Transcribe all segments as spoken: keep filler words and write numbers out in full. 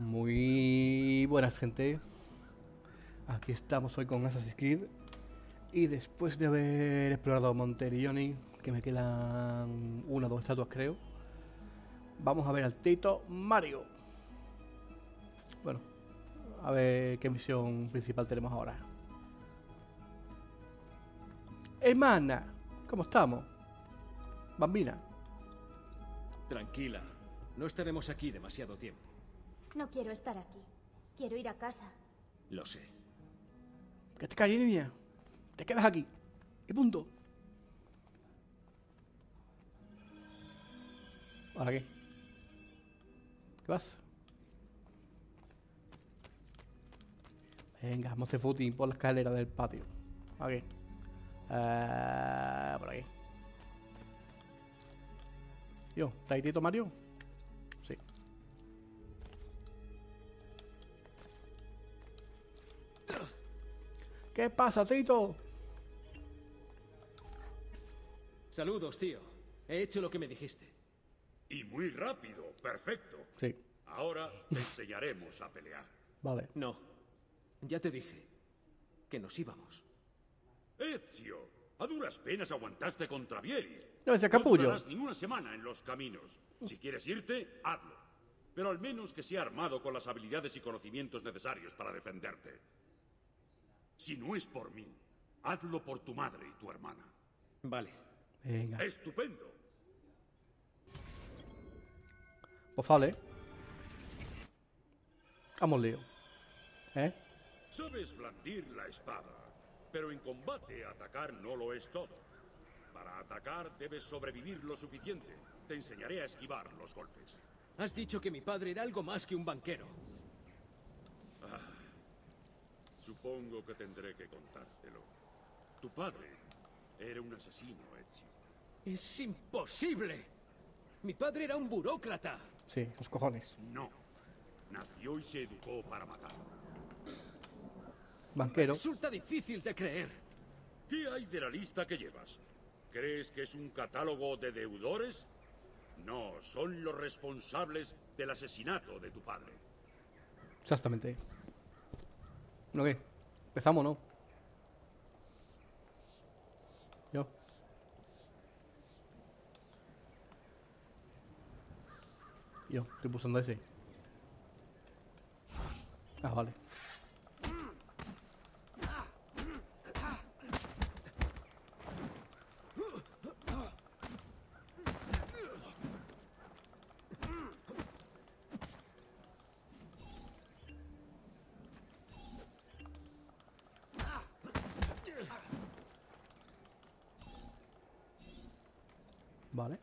Muy buenas, gente. Aquí estamos hoy con Assassin's Creed. Y después de haber explorado Monterilloni, que me quedan una o dos estatuas, creo, vamos a ver al Tito Mario. Bueno, a ver qué misión principal tenemos ahora. Hermana, ¿cómo estamos? Bambina. Tranquila, no estaremos aquí demasiado tiempo. No quiero estar aquí. Quiero ir a casa. Lo sé. Que te calles, niña. Te quedas aquí. Y punto. ¿Ahora qué? ¿Qué vas? Venga, vamos a hacer footing por la escalera del patio. Aquí. Uh, por aquí. Yo, ¿está ahí Tito Mario? Sí. ¿Qué pasa, Tito? Saludos, tío. He hecho lo que me dijiste. Y muy rápido, perfecto. Sí. Ahora te enseñaremos a pelear. Vale. No. Ya te dije que nos íbamos. Ezio, a duras penas aguantaste contra Vieri. No, ese capullo. No durarás ni una semana en los caminos. Si quieres irte, hazlo. Pero al menos que sea armado con las habilidades y conocimientos necesarios para defenderte. Si no es por mí, hazlo por tu madre y tu hermana. Vale. Venga. ¡Estupendo! Pues vale. Vamos lío. ¿Eh? Sabes blandir la espada, pero en combate atacar no lo es todo. Para atacar debes sobrevivir lo suficiente. Te enseñaré a esquivar los golpes. Has dicho que mi padre era algo más que un banquero. Ah, supongo que tendré que contártelo. Tu padre era un asesino, Ezio. ¡Es imposible! Mi padre era un burócrata. Sí, los cojones. No. Nació y se educó para matar. Banquero. Resulta difícil de creer. ¿Qué hay de la lista que llevas? ¿Crees que es un catálogo de deudores? No, son los responsables del asesinato de tu padre. Exactamente. ¿No qué? ¿Empezamos o no? Yo. Yo, estoy pulsando ese. Ah, vale. Vale.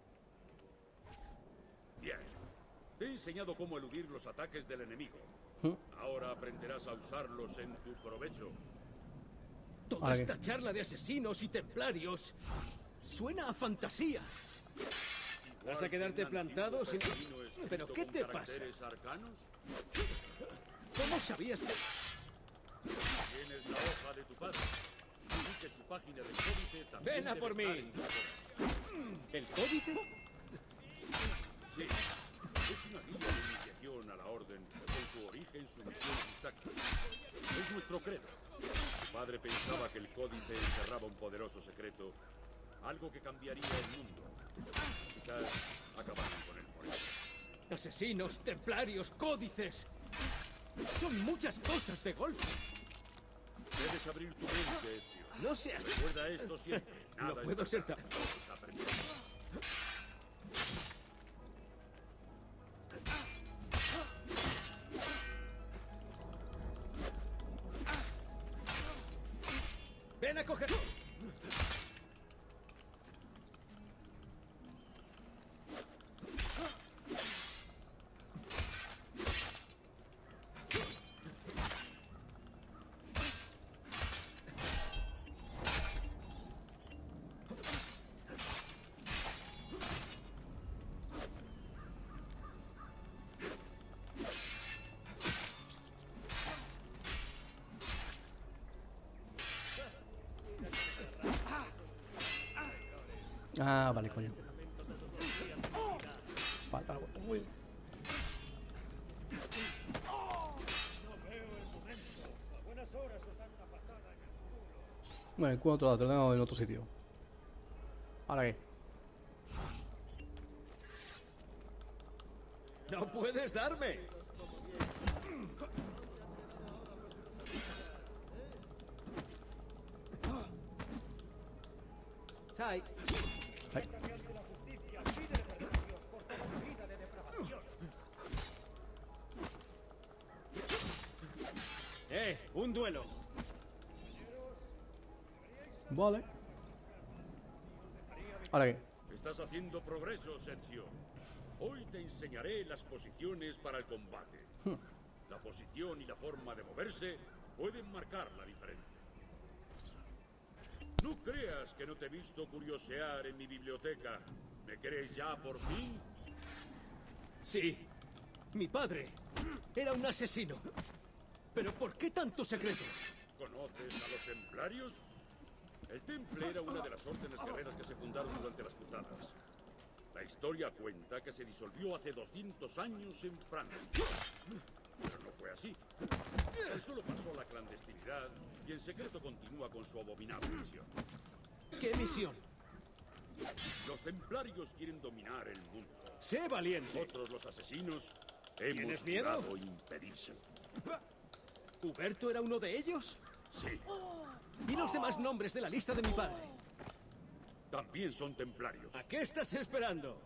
Bien. Te he enseñado cómo eludir los ataques del enemigo. ¿Mm? Ahora aprenderás a usarlos en tu provecho. Toda ¿Ahora qué? esta charla de asesinos y templarios suena a fantasía. ¿Vas a quedarte plantado sin...? ¿Pero qué te pasa? Arcanos? ¿Cómo sabías que...? Tienes la hoja de tu padre. Y que su página del códice también Ven a debe por estar mí. en tu códice. ¿El códice? Sí. Es una guía de iniciación a la orden, con su origen, su misión y sus tácticas. Es nuestro credo. Tu padre pensaba que el códice encerraba un poderoso secreto, algo que cambiaría el mundo. Quizás acabaran con él por eso. Asesinos, templarios, códices. Son muchas cosas de golpe. Debes abrir tu mente, Ezio. No seas... Recuerda esto siempre. No Nada puedo está ser claro. tan... Está aprendiendo. ¡Ven a coger! Ah, vale, coño. Vale, vale, uy. Bueno, el culo otro lado, te lo tengo en otro sitio. ¿Ahora qué? ¡No puedes darme! Sai. Ay. ¡Eh! ¡Un duelo! Vale. ¿Ahora qué? Estás haciendo progreso, Sergio. Hoy te enseñaré las posiciones para el combate. La posición y la forma de moverse pueden marcar la diferencia. No creas que no te he visto curiosear en mi biblioteca. ¿Me crees ya por fin? Sí. Mi padre era un asesino. ¿Pero por qué tantos secretos? ¿Conoces a los templarios? El Temple era una de las órdenes guerreras que se fundaron durante las cruzadas. La historia cuenta que se disolvió hace doscientos años en Francia. Pero no fue así. Él solo pasó a la clandestinidad y en secreto continúa con su abominable misión. ¿Qué misión? Los templarios quieren dominar el mundo. ¡Sé valiente! Nosotros, los asesinos, hemos ¿Tienes miedo? jurado impedírselo. ¿Huberto era uno de ellos? Sí, ¿Y los demás nombres de la lista de mi padre? también son templarios. ¿A qué estás esperando?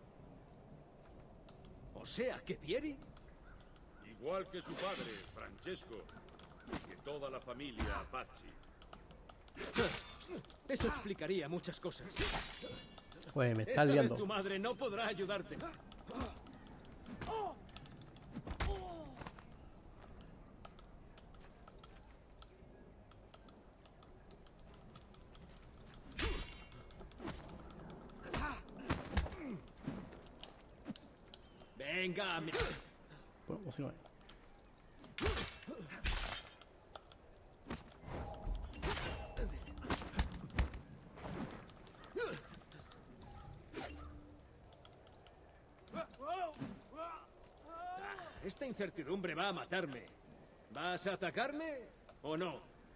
O sea, que Vieri... Igual que su padre, Francesco, y que toda la familia Pazzi. Eso explicaría muchas cosas. Pues me Esta estás vez liando. tu madre no podrá ayudarte. Venga, mi... Bueno, pues si no hay. Esta incertidumbre va a matarme. ¿Vas a atacarme o no?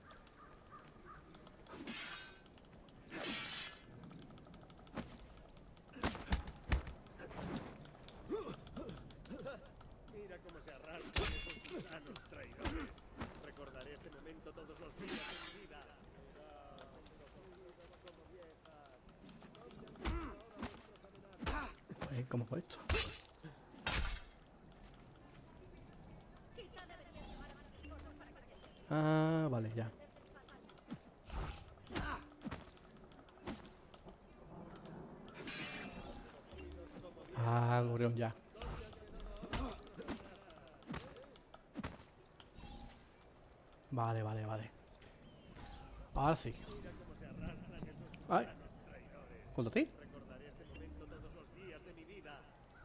Mira cómo se arrastran esos gusanos traidores. Recordaré este momento todos los días de mi vida. Pues, ¿cómo fue esto? Ah, vale, ya. Ah, gorrión, ya. Vale, vale, vale. Ahora sí. Ay. ¿Junto a ti? Recordaré este momento todos los días de mi vida.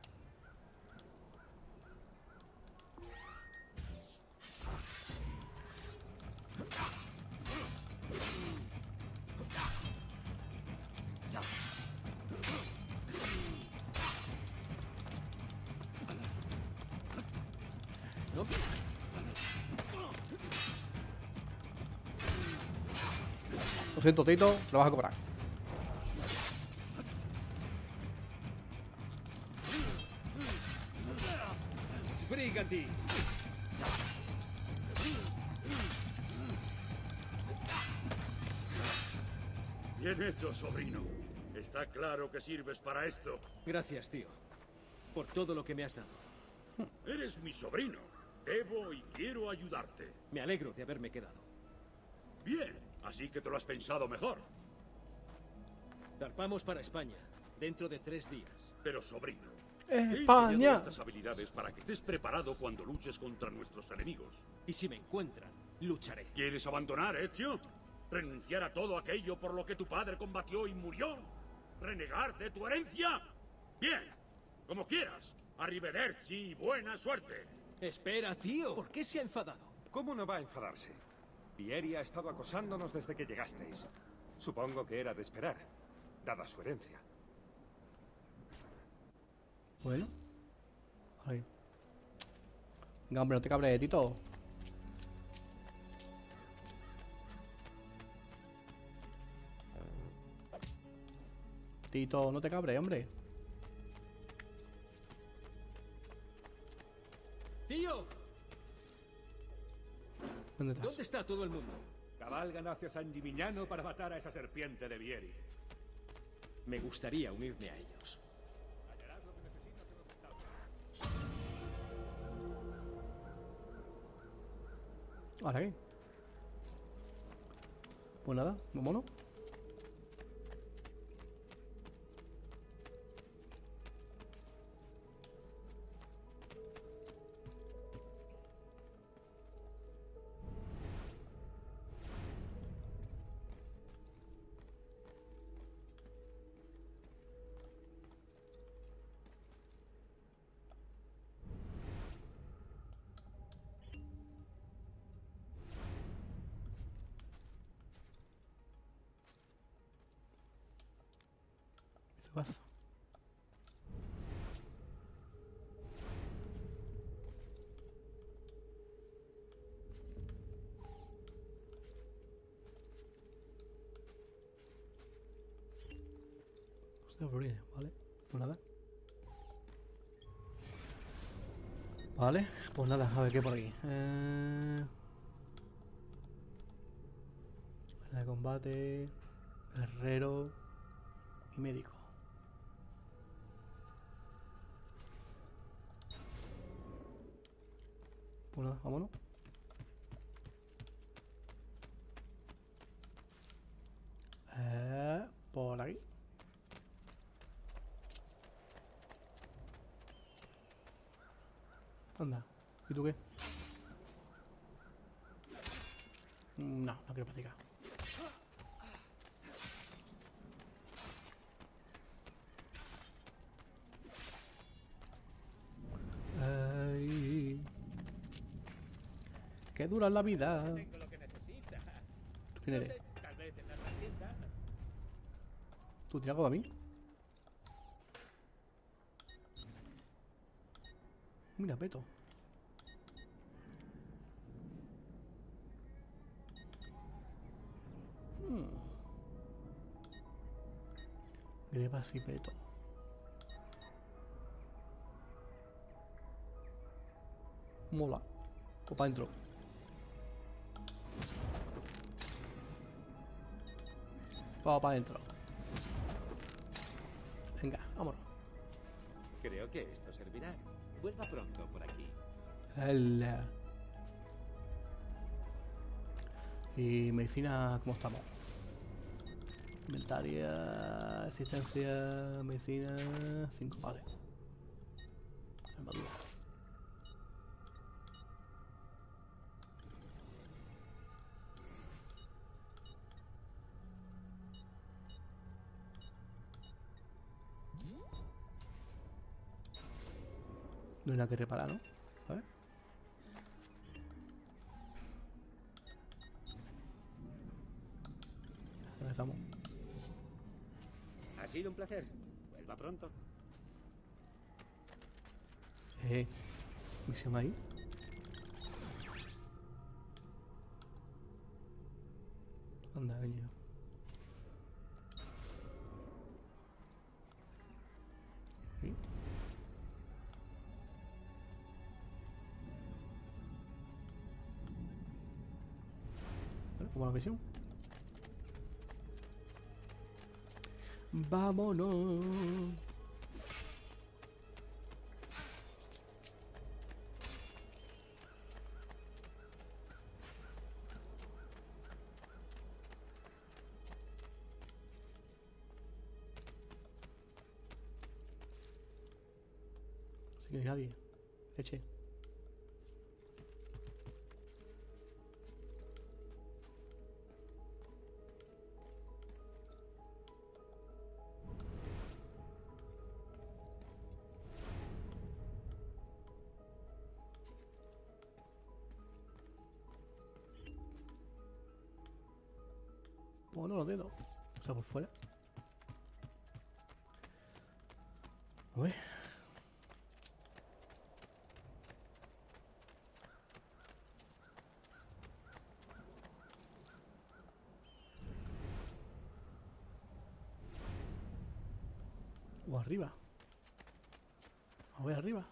¿No? Lo siento, Tito, lo vas a cobrar. Sbrigati. Bien hecho, sobrino. Está claro que sirves para esto. Gracias, tío. Por todo lo que me has dado. Eres mi sobrino. Debo y quiero ayudarte. Me alegro de haberme quedado. Bien, así que te lo has pensado mejor. Zarpamos para España, dentro de tres días. Pero, sobrino, te he enseñado España. estas habilidades para que estés preparado cuando luches contra nuestros enemigos. Y si me encuentran, lucharé. ¿Quieres abandonar, Ezio? ¿Renunciar a todo aquello por lo que tu padre combatió y murió? ¿Renegar de tu herencia? Bien, como quieras. Arrivederci y buena suerte. Espera, tío. ¿Por qué se ha enfadado? ¿Cómo no va a enfadarse? Vieri ha estado acosándonos desde que llegasteis. Supongo que era de esperar, dada su herencia. Bueno. Ahí. Venga, hombre, no te cabres, Tito. Tito, no te cabres, hombre. ¡Tío! ¿Dónde estás? ¿Dónde está todo el mundo? Cabalgan hacia San Gimignano para matar a esa serpiente de Vieri. Me gustaría unirme a ellos. Hallarás lo que necesitas en los establos. ¿Ahora qué? Pues nada, vámonos. ¿Qué pasa? Hostia, Florida, vale. Pues nada. Vale, pues nada, a ver qué por aquí. Eh... de combate, herrero y médico. Pues nada, vámonos. Eh, por aquí. Anda, ¿y tú qué? No, no quiero practicar. Ay, qué dura es la vida. Tengo lo que necesita. ¿Tú quién No eres? sé, tal vez en la otra tienda. ¿Tú tienes algo a mí? Mira, peto. Hmm. Grebas y peto. Mola. Pues para adentro. Vamos para adentro. Venga, vámonos. Creo que esto servirá. Vuelva pronto por aquí. Hola. Y medicina, ¿cómo estamos? Inventaria, asistencia, medicina, cinco, vale. Armadura. No hay nada que reparar, ¿no? A ver. ¿Dónde estamos? Ha sido un placer. Vuelva pronto. Eh, misión ahí. Anda, coño. ¿Sí? Bueno, ¿cómo la misión? Vámonos. Así que no hay nadie. Eche. Bueno, los dedos. O sea, por fuera. A ver. O arriba. A ver, arriba.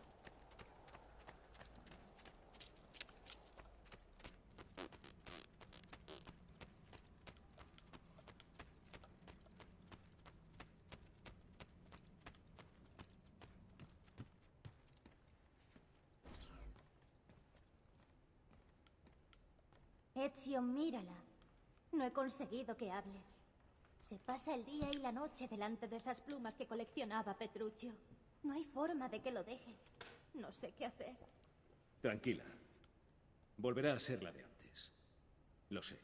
Ezio, mírala. No he conseguido que hable. Se pasa el día y la noche delante de esas plumas que coleccionaba Petruccio. No hay forma de que lo deje. No sé qué hacer. Tranquila. Volverá a ser la de antes. Lo sé.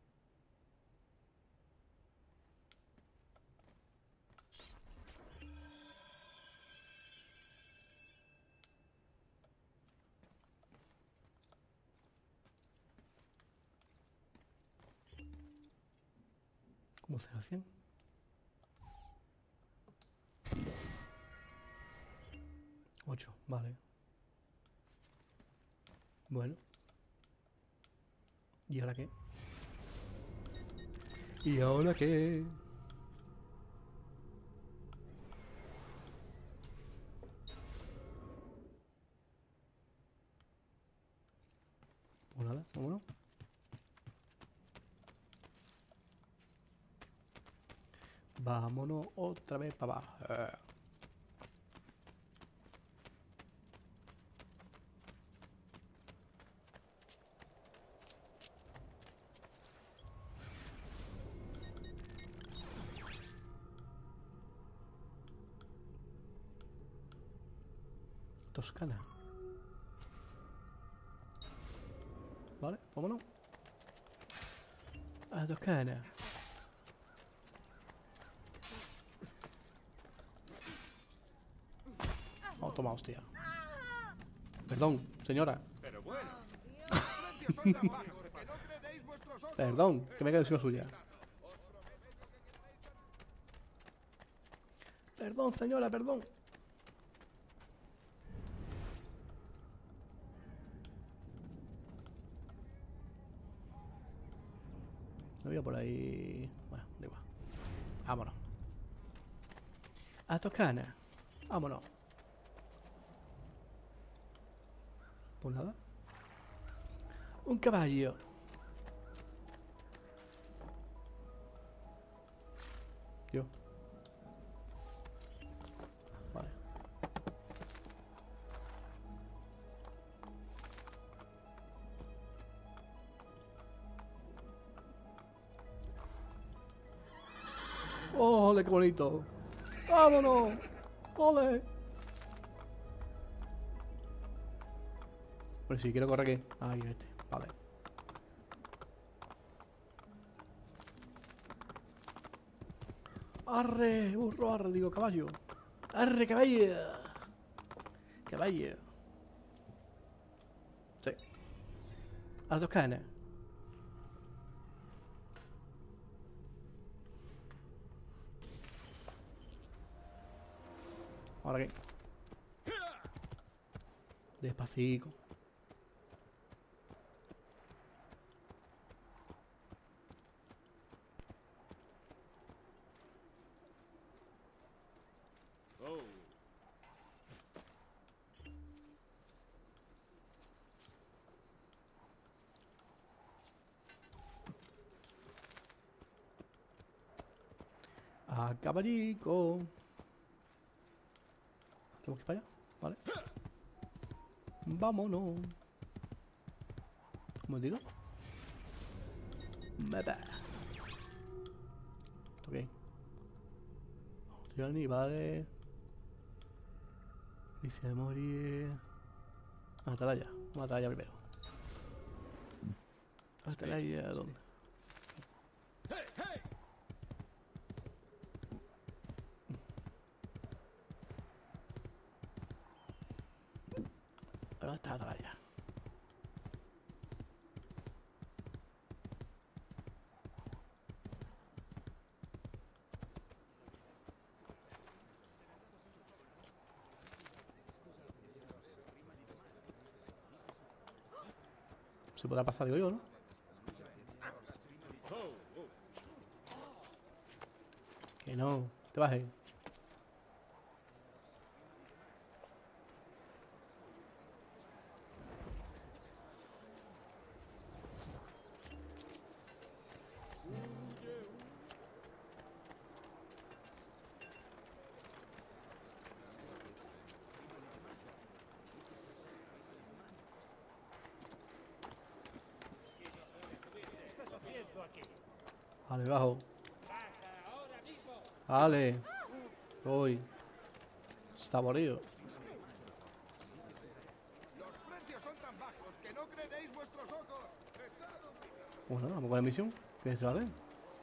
¿Cómo cero a cien? ocho, vale. Bueno. ¿Y ahora qué? ¿Y ahora qué? Pues nada, vámonos. Vámonos otra vez para abajo. Eh. Toscana. Vale, vámonos. A Toscana. Oh, toma, hostia. Perdón, señora. Pero bueno. Perdón, que me he quedado encima suya. Perdón, señora, perdón. No voy a por ahí. Bueno, da igual. Vámonos. A Toscana. Vámonos. Pues nada. Un caballo. Yo. Vale. ¡Ole, qué bonito! ¡Vámonos! ¡Ole! Pues si quiero correr aquí. Ahí, este. Vale. ¡Arre! ¡Burro, arre! Digo, caballo. ¡Arre, caballo! Caballo. Sí. A la Toscana. ¿Ahora qué? Despacito. Oh. A caballico. Tenemos que ir para allá, vale. Vámonos. Un momentito. Meta. Ok. Johnny, vale. Dice de morir. Atalaya. Vamos a Atalaya primero. Atalaya, ¿dónde? ¡Hey, hey! ¿Dónde está Atalaya? Se podrá pasar, digo yo, ¿no? Que no, te bajes. Vale, bajo. Vale. Voy. Saborío. Los precios son tan bajos que no creeréis vuestros ojos. Bueno, vamos con la misión. ¿Qué se va a ver?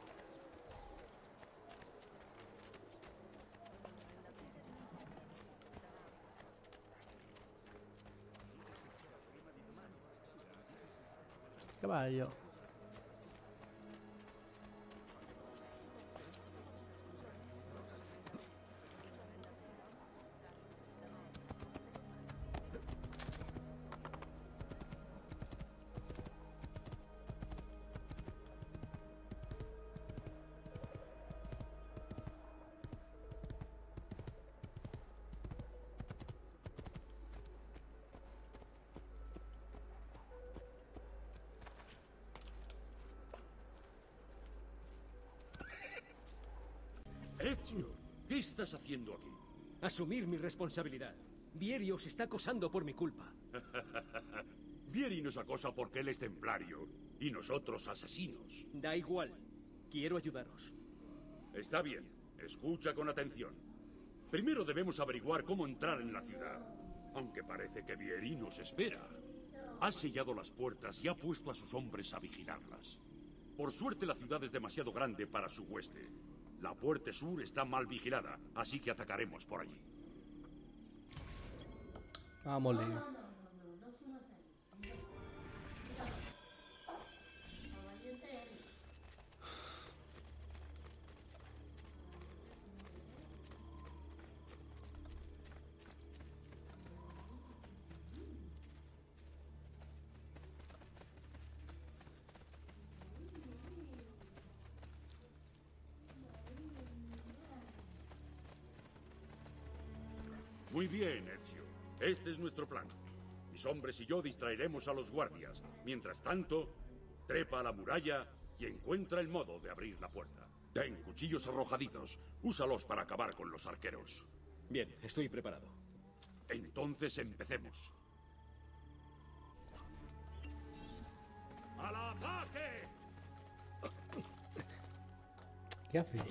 Caballo. Ezio, ¿qué estás haciendo aquí? Asumir mi responsabilidad. Vieri os está acosando por mi culpa. Vieri nos acosa porque él es templario y nosotros asesinos. Da igual. Quiero ayudaros. Está bien. Escucha con atención. Primero debemos averiguar cómo entrar en la ciudad. Aunque parece que Vieri nos espera. Ha sellado las puertas y ha puesto a sus hombres a vigilarlas. Por suerte la ciudad es demasiado grande para su hueste. La puerta sur está mal vigilada, así que atacaremos por allí. Vamos, Leo. Muy bien, Ezio. Este es nuestro plan. Mis hombres y yo distraeremos a los guardias. Mientras tanto, trepa a la muralla y encuentra el modo de abrir la puerta. Ten cuchillos arrojadizos. Úsalos para acabar con los arqueros. Bien, estoy preparado. Entonces empecemos. ¡Al ataque! ¿Qué hace?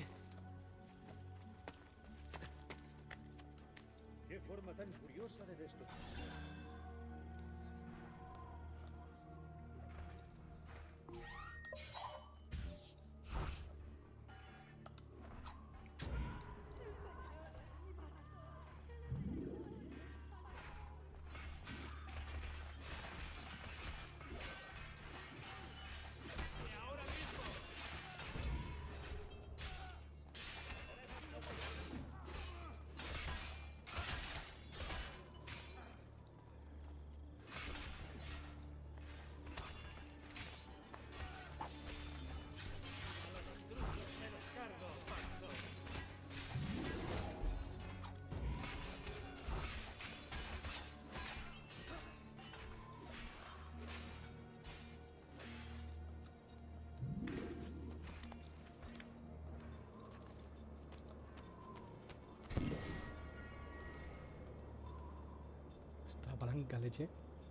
Qué forma tan curiosa de destruir. Esta palanca, leche.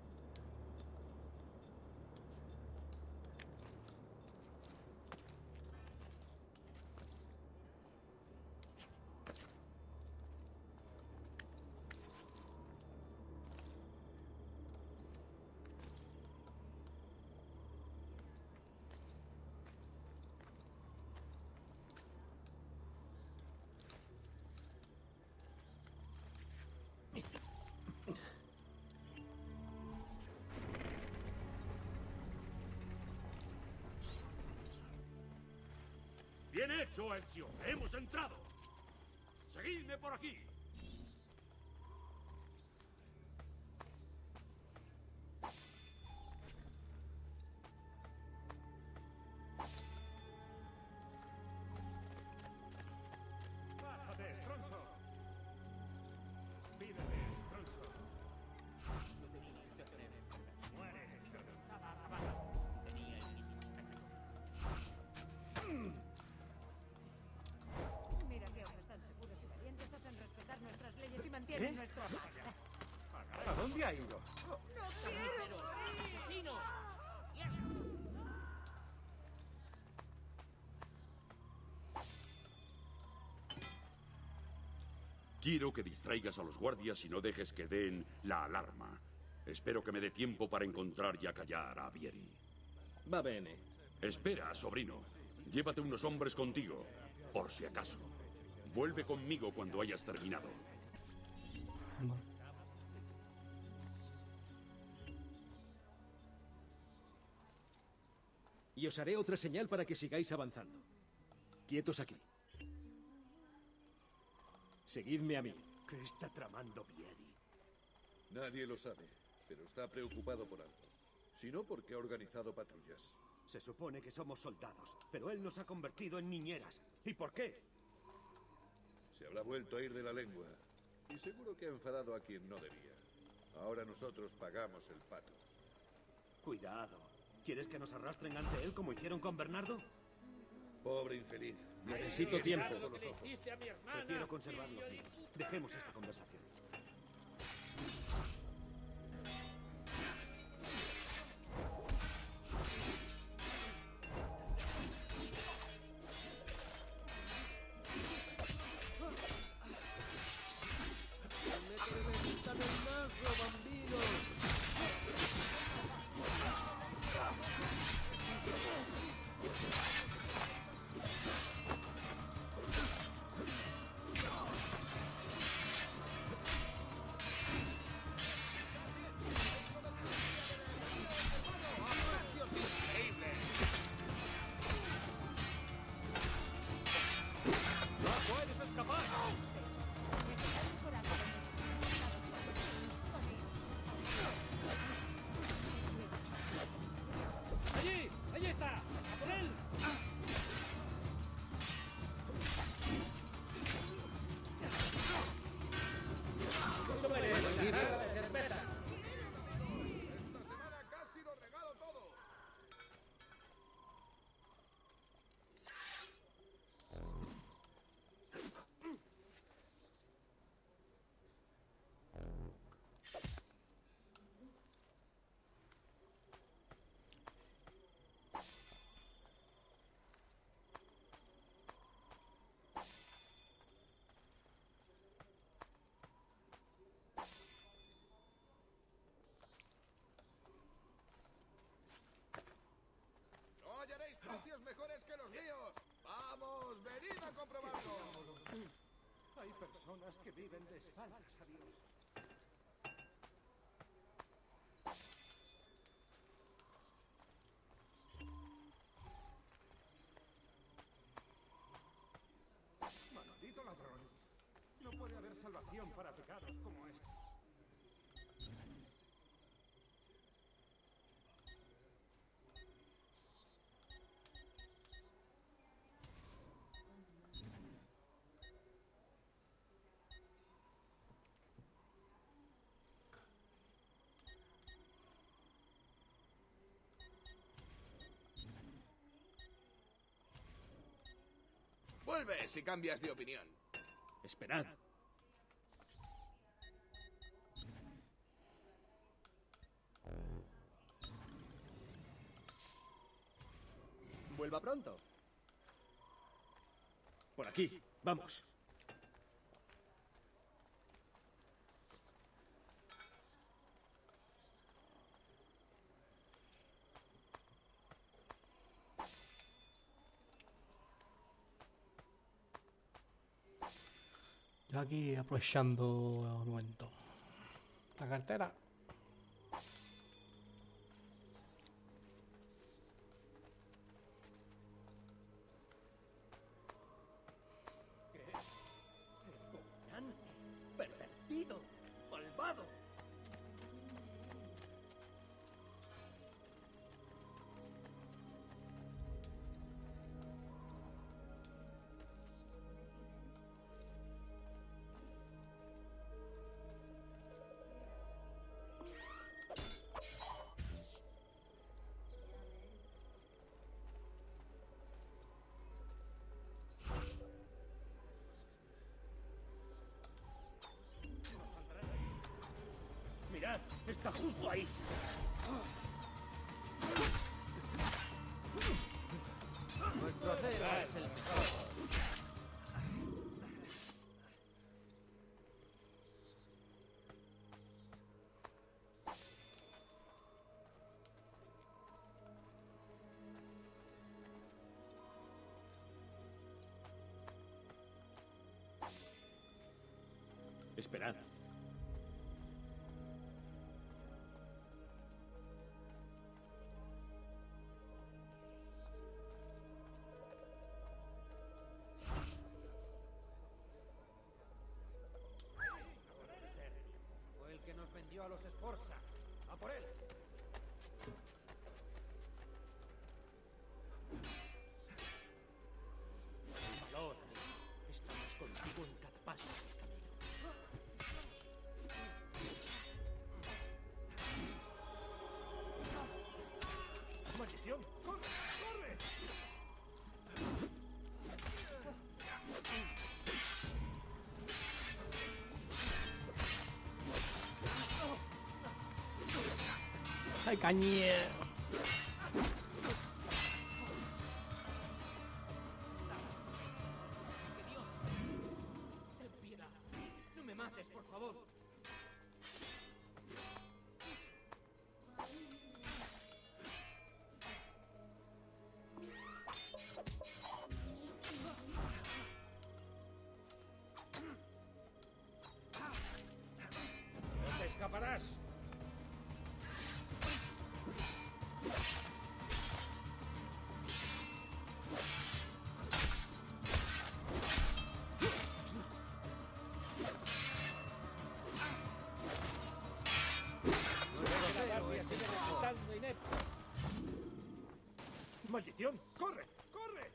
¡Bien hecho, Ezio! ¡Hemos entrado! ¡Seguidme por aquí! ¡Bájate, Tronzo! ¡Pídeme, Tronzo! ¡Muere! Mira qué hombres tan seguros y valientes hacen respetar nuestras leyes y mantienen nuestro honor. ¿A dónde ha ido? ¡No quiero morir! Quiero que distraigas a los guardias y no dejes que den la alarma. Espero que me dé tiempo para encontrar y acallar a Vieri. Va bene. Espera, sobrino. Llévate unos hombres contigo, por si acaso. Vuelve conmigo cuando hayas terminado. Vale. Y os haré otra señal para que sigáis avanzando. Quietos aquí. Seguidme a mí. ¿Qué está tramando Vieri? Nadie lo sabe, pero está preocupado por algo. Si no, porque ha organizado patrullas. Se supone que somos soldados, pero él nos ha convertido en niñeras. ¿Y por qué? Se habrá vuelto a ir de la lengua. Y seguro que ha enfadado a quien no debía. Ahora nosotros pagamos el pato. Cuidado. ¿Quieres que nos arrastren ante él como hicieron con Bernardo? Pobre infeliz. Necesito tiempo. Prefiero conservar los vivos. Dejemos esta conversación. ¡Allí! ¡Allí está! ¡A por él! ¡Eso merece! ¡Respeta! Esta semana casi lo regalo todo. No hallaréis precios mejores que los míos. Vamos, venid a comprobarlo. Hay personas que viven de espaldas a Dios. Maldito ladrón. No puede haber salvación para pecados como este. Vuelve si cambias de opinión. Esperad. Vuelva pronto. Por aquí. Vamos. Yo aquí aprovechando el momento. La cartera. ¿Qué? Repugnante, pervertido, malvado. Mirad, está justo ahí. Nuestro acero es el mejor. Esperad. Fue el que nos vendió a los Sforza. ¡A por él! Valor, amigo. Estamos contigo en cada paso del camino. ¡Maldición! ¡Corre! ¡Corre! ¡Ay, cañe! Ten piedad. No me mates, por favor. ¡No te escaparás! ¡Maldición! ¡Corre! ¡Corre!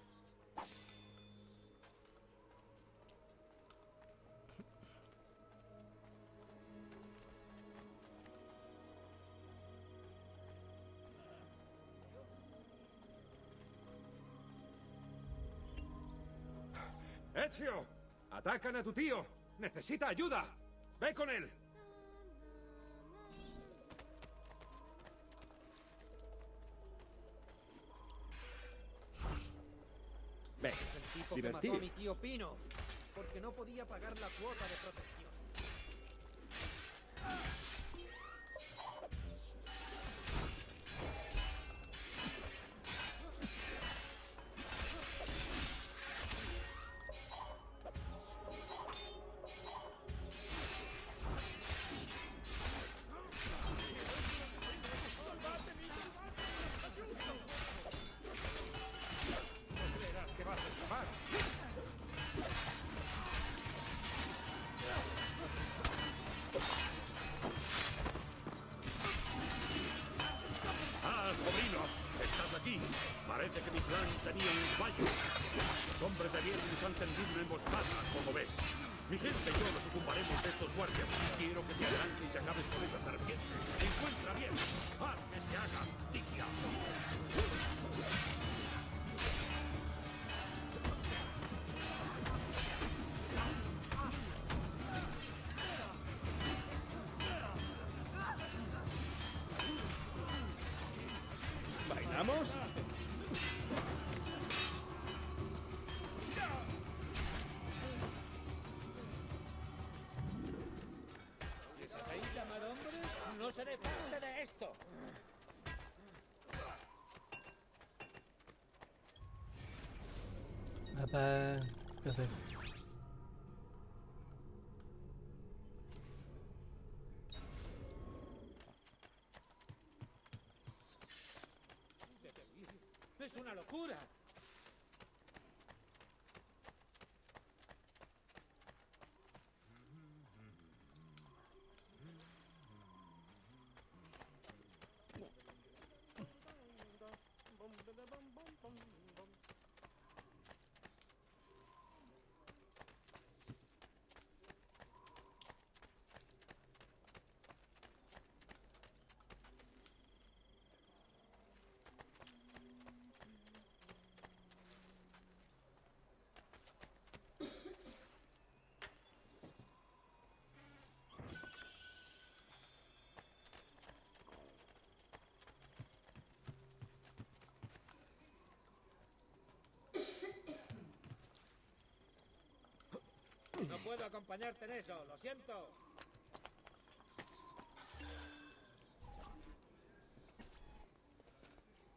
¡Ezio! ¡Atacan a tu tío! ¡Necesita ayuda! ¡Ve con él! Ve, Es el tipo que divertido. mató a mi tío Pino. Porque no podía pagar la cuota de protección. No creerás que vas a escapar. ¡Ah, sobrino! ¡Estás aquí! Parece que mi plan tenía un fallo. Los hombres de Viernes han tendido una emboscada, como ves. Mi gente y yo nos ocuparemos de estos guardias. Quiero que te adelantes y acabes con esa serpiente. ¡Encuentra bien! ¡Haz que se haga justicia! ¿Bailamos? Si os hacéis llamar hombres, no seré parte de esto. Papá, ¿qué hacer? ¡Es una locura! No puedo acompañarte en eso, lo siento.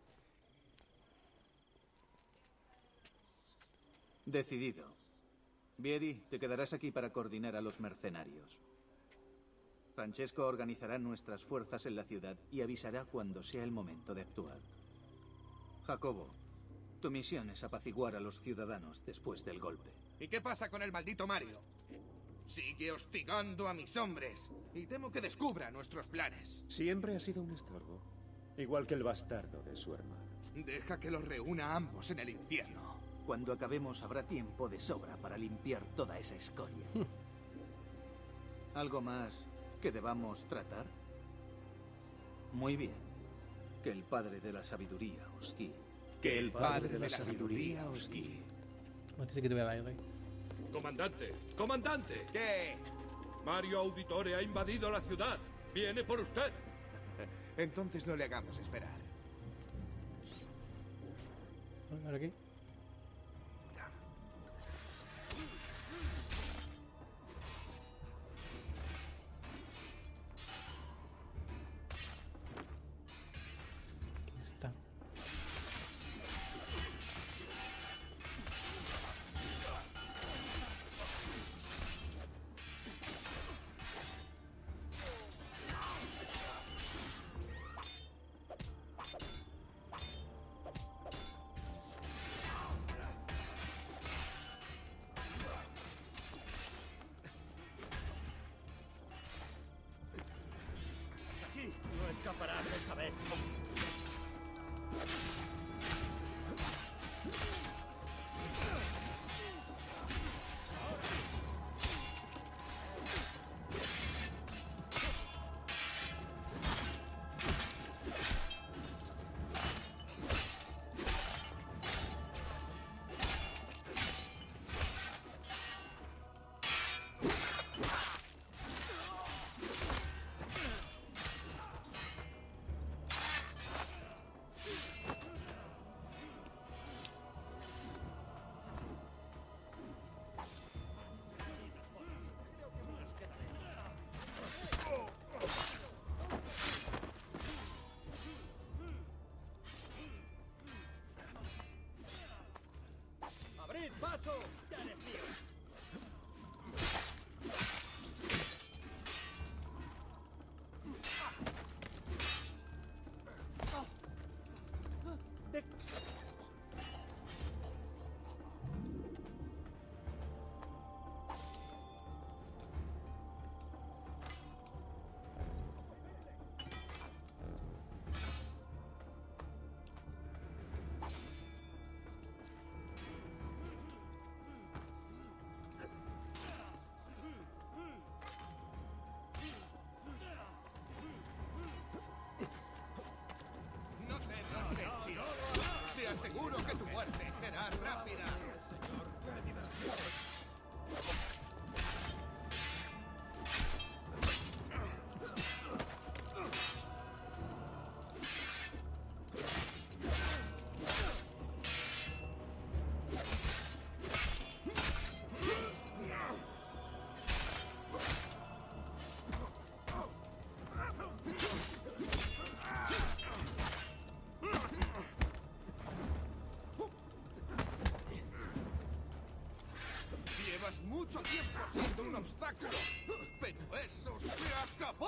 Decidido. Vieri, te quedarás aquí para coordinar a los mercenarios. Francesco organizará nuestras fuerzas en la ciudad y avisará cuando sea el momento de actuar. Jacobo, tu misión es apaciguar a los ciudadanos después del golpe. ¿Y qué pasa con el maldito Mario? Sigue hostigando a mis hombres y temo que descubra nuestros planes. Siempre ha sido un estorbo, igual que el bastardo de su hermano. Deja que los reúna a ambos en el infierno. Cuando acabemos habrá tiempo de sobra para limpiar toda esa escoria. ¿Algo más que debamos tratar? Muy bien. Que el Padre de la Sabiduría os guíe. Que el Padre de la Sabiduría os guíe. Este sí que te voy a dar, ¿eh? Comandante, comandante. ¿Qué? Mario Auditore ha invadido la ciudad. Viene por usted. Entonces no le hagamos esperar. ¿Ahora qué? Está. Aquí no escaparás esta vez. ¡Abrid paso! ¡Ya eres mío! No tendrás éxito. Te aseguro que tu muerte será rápida. Llevas mucho tiempo siendo un obstáculo, pero eso se acabó.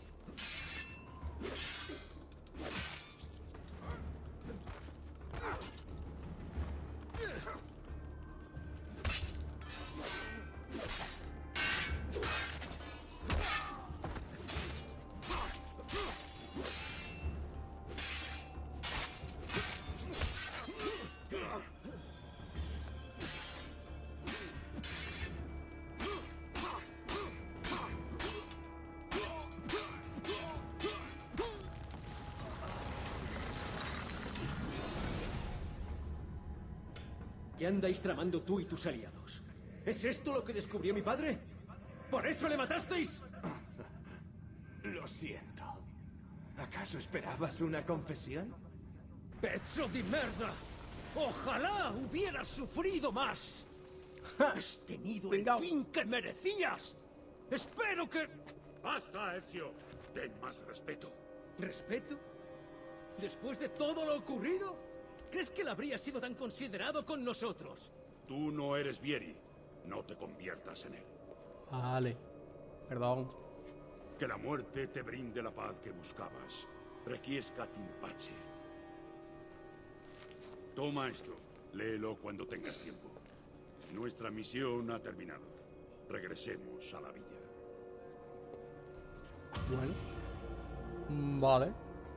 ¿Qué andáis tramando tú y tus aliados? ¿Es esto lo que descubrió mi padre? ¿Por eso le matasteis? Lo siento. ¿Acaso esperabas una confesión? ¡Pezzo di merda! ¡Ojalá hubieras sufrido más! ¡Has tenido el fin que merecías! ¡Espero que... ¡Basta, Ezio! Ten más respeto. ¿Respeto? ¿Después de todo lo ocurrido? ¿Crees que él habría sido tan considerado con nosotros? Tú no eres Vieri. No te conviertas en él. Vale. Perdón. Que la muerte te brinde la paz que buscabas. Requiescat in pace. Toma esto. Léelo cuando tengas tiempo. Nuestra misión ha terminado. Regresemos a la villa. Bueno. Mm, Vale.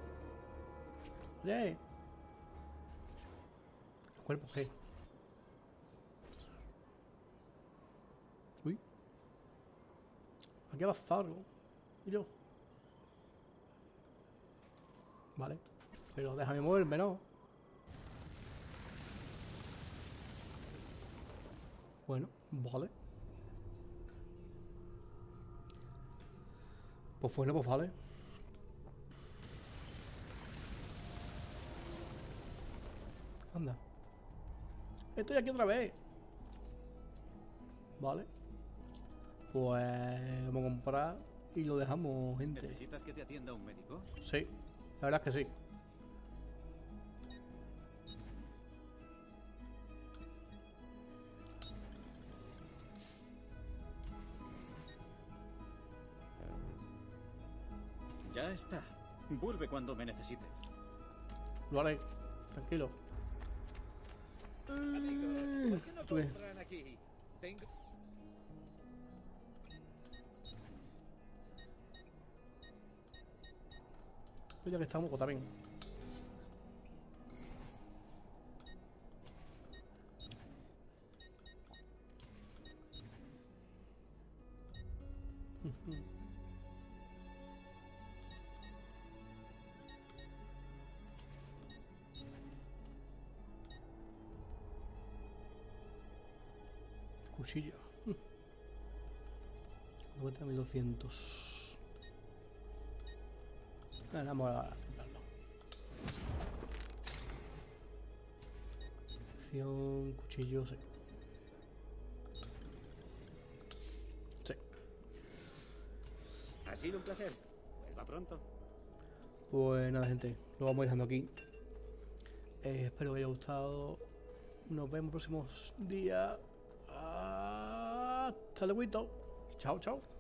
Oye. ¿El cuerpo qué? Uy. Aquí ha pasado algo. Y yo. Vale. Pero déjame moverme, ¿no? Bueno, vale. Pues bueno, pues vale. Anda. Estoy aquí otra vez. Vale. Pues vamos a comprar y lo dejamos, gente. ¿Necesitas que te atienda un médico? Sí, la verdad es que sí. Ya está. Vuelve cuando me necesites. Lo haré. Tranquilo. Amigos, ¿por qué no Tú ves. compran aquí? Tengo... Pues ya que estamos, pues también. Ujú. Cuchillo. Cuesta mil doscientos. Vamos a comprarlo. Acción, cuchillo, sí. Sí. Ha sido un placer. Vuelva pronto. Pues nada, gente, lo vamos dejando aquí. Eh, espero que haya gustado. Nos vemos próximos días. Hasta luego. Chao, chao.